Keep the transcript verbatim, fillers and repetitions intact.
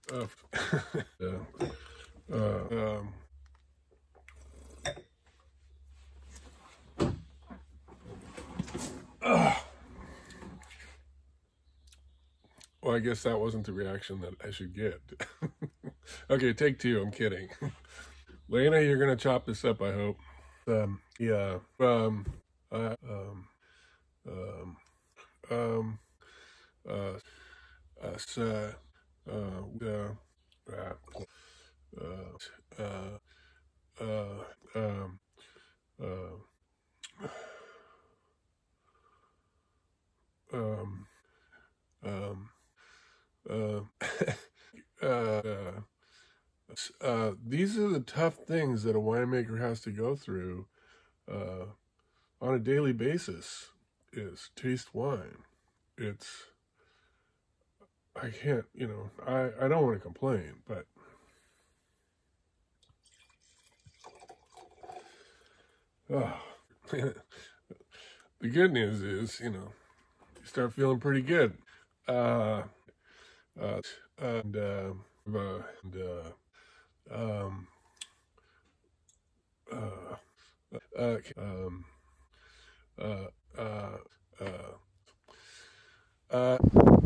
uh, uh, um, uh, well, I guess that wasn't the reaction that I should get. Okay, take two. I'm kidding. Lena, you're gonna chop this up, I hope. Um, yeah. Um, uh, um, um, um, uh, us, uh, uh, uh, uh, uh, uh, um, uh, um, um, uh, uh, uh, these are the tough things that a winemaker has to go through uh, on a daily basis. Is taste wine. It's, I can't, you know, I, I don't want to complain, but oh, the good news is, you know, you start feeling pretty good. Uh, uh, and, uh, and, uh, um, uh, uh, um, uh, uh, uh, uh,